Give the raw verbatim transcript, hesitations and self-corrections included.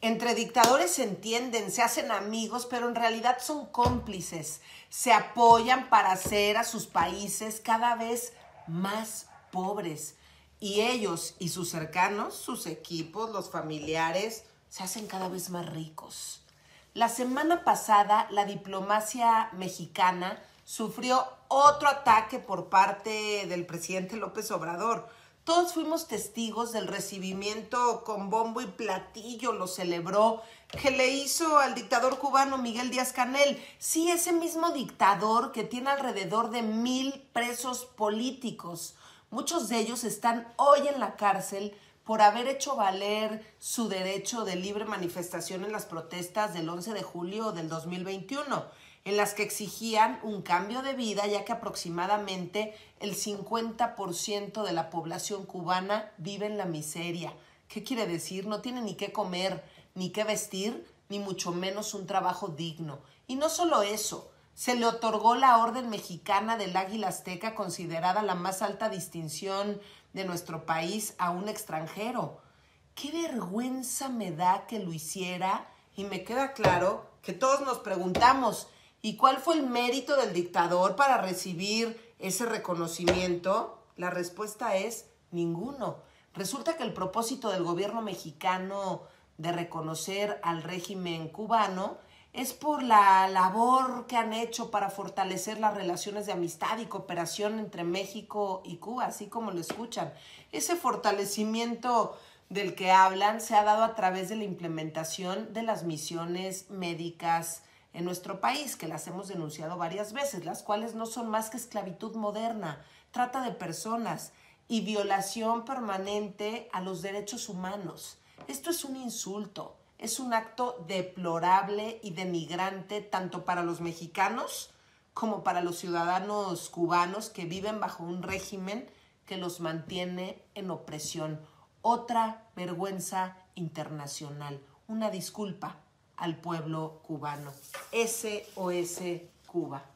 Entre dictadores se entienden, se hacen amigos, pero en realidad son cómplices. Se apoyan para hacer a sus países cada vez más pobres. Y ellos y sus cercanos, sus equipos, los familiares, se hacen cada vez más ricos. La semana pasada, la diplomacia mexicana sufrió otro ataque por parte del presidente López Obrador. Todos fuimos testigos del recibimiento con bombo y platillo, lo celebró, que le hizo al dictador cubano Miguel Díaz-Canel. Sí, ese mismo dictador que tiene alrededor de mil presos políticos. Muchos de ellos están hoy en la cárcel por haber hecho valer su derecho de libre manifestación en las protestas del once de julio del dos mil veintiuno. En las que exigían un cambio de vida, ya que aproximadamente el cincuenta por ciento de la población cubana vive en la miseria. ¿Qué quiere decir? No tiene ni qué comer, ni qué vestir, ni mucho menos un trabajo digno. Y no solo eso, se le otorgó la Orden Mexicana del Águila Azteca, considerada la más alta distinción de nuestro país, a un extranjero. ¡Qué vergüenza me da que lo hiciera! Y me queda claro que todos nos preguntamos, ¿y cuál fue el mérito del dictador para recibir ese reconocimiento? La respuesta es ninguno. Resulta que el propósito del gobierno mexicano de reconocer al régimen cubano es por la labor que han hecho para fortalecer las relaciones de amistad y cooperación entre México y Cuba, así como lo escuchan. Ese fortalecimiento del que hablan se ha dado a través de la implementación de las misiones médicas en nuestro país, que las hemos denunciado varias veces, las cuales no son más que esclavitud moderna, trata de personas y violación permanente a los derechos humanos. Esto es un insulto, es un acto deplorable y denigrante tanto para los mexicanos como para los ciudadanos cubanos que viven bajo un régimen que los mantiene en opresión. Otra vergüenza internacional. Una disculpa al pueblo cubano. S O S Cuba.